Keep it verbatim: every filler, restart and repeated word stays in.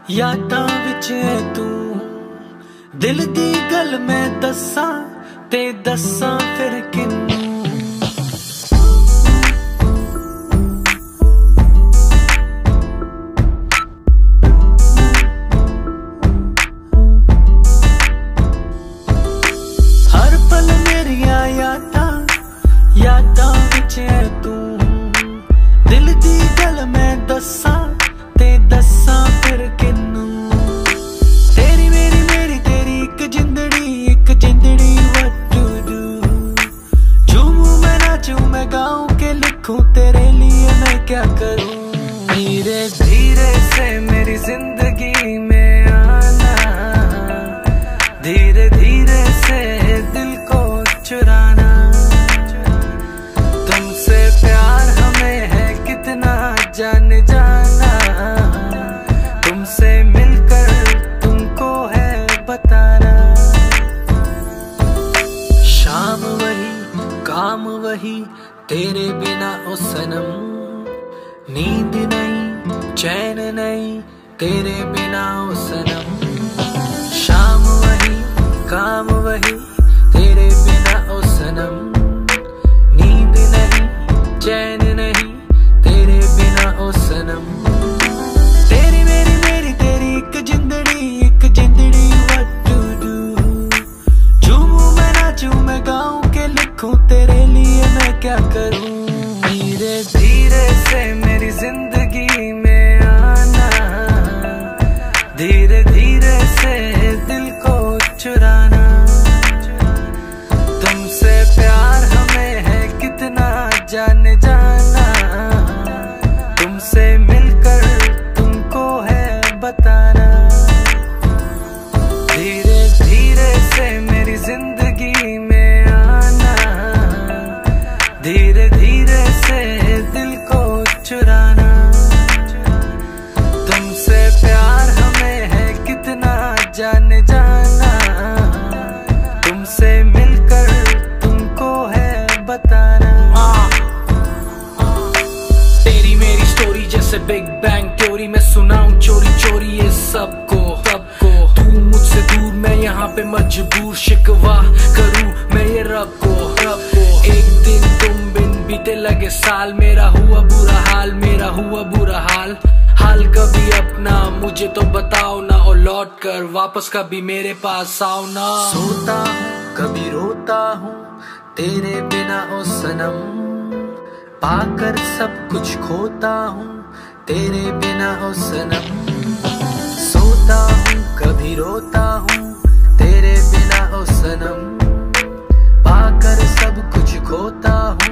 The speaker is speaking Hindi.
यादां विच तू दिल दी गल मैं दस्सां ते दस्सां फिर किन्नू। हर पल मेरिया यादां यादां विच तू दिल दी गल मैं दस्सां ते दस्सां फिर किन्नू। तेरी मेरी मेरी तेरी एक जिंदड़ी एक जिंदड़ी what to do। झूमूं मैं नाचूं मैं गाऊं के लिखूं तेरे लिए मैं क्या करूं। धीरे धीरे से मेरी जिंदगी में आना, धीरे धीरे से दिल को चुराना। तुमसे प्यार हमें है कितना जान जाना, तुमसे मिलकर तुमको है बताना। शाम वही काम वही तेरे बिना ओ सनम, नींद नहीं चैन नहीं तेरे बिना ओ सनम। शाम वही काम वही तेरे बिना ओ सनम, नींद नहीं चैन नहीं तेरे बिना ओ सनम। तेरी मेरी मेरी तेरी एक जिंदड़ी एक जिंदड़ी what to do। झूमूं मैं नाचूं मैं गाऊं के लिखूं तेरे लिए मैं क्या करूं। धीरे धीरे से मेरी जिंदगी में आना, धीरे धीरे से दिल को चुराना। तुमसे प्यार हमें है कितना जान जाना, तुमसे मिलकर तुमको है बताना। धीरे धीरे से मेरी जिंदगी में आना, धीरे धीरे से दिल को चुराना। तुमसे प्यार हमें है कितना जान जाना, तुमसे मिलकर तुमको है बताना। तेरी मेरी स्टोरी जैसे बिग बैंग थ्योरी, मैं सुनाऊं चोरी चोरी ये सबको सबको। तू मुझसे दूर मैं यहाँ पे मजबूर, शिकवा करूं मैं ये रब को रब को। एक दिन तुम बिन बीते लगे साल, मेरा हुआ बुरा हाल मेरा हुआ बुरा हाल। हाल कभी अपना मुझे तो बताओ ना, और लौट कर वापस कभी मेरे पास आओ ना। सोता हूँ कभी रोता हूँ तेरे बिना ओ सनम, पाकर सब कुछ खोता हूँ तेरे बिना ओ सनम। सोता हूँ कभी रोता हूँ तेरे बिना ओ सनम, पाकर सब कुछ खोता हूँ